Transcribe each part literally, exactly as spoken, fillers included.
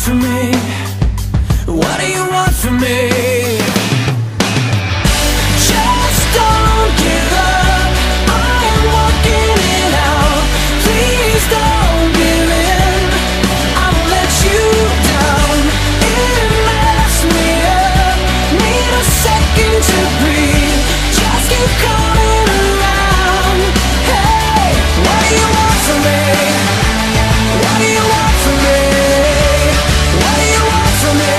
from me? What do you want from me? Just don't give up, I am walking it out. Please don't give in, I won't let you down. It messed me up, need a second to breathe. Just keep coming around. Hey, what do you want from me? What do you want from me? What do you want from me?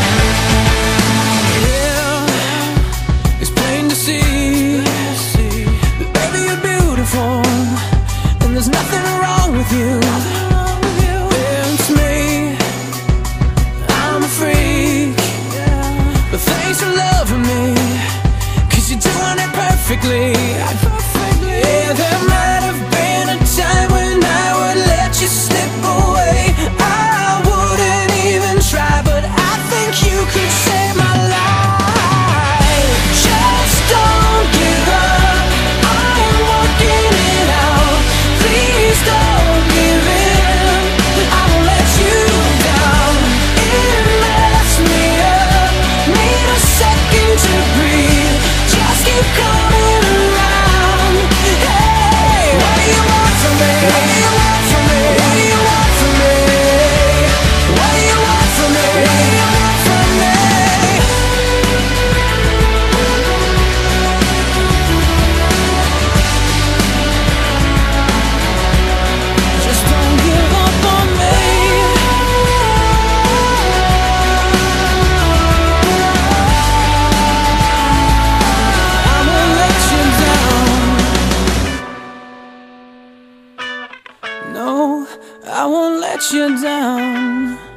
Yeah, it's plain to see that baby you're beautiful, and there's nothing wrong with you. It's me, I'm a freak, but thanks for loving me, 'cause you're doing it perfectly. Yeah, there might have been a time when I would let you slip away. I wouldn't even try, but I think you could save my life. Just don't give up, I am working it out. Please don't give in, I won't let you down. It messed me up, need a second to breathe. Just keep coming around. Hey, what do you want from me? What do you want from me? What do you want from me? What do you want from me? What do you want from me? Just don't give up on me. I won't let you down. No, I won't let you down.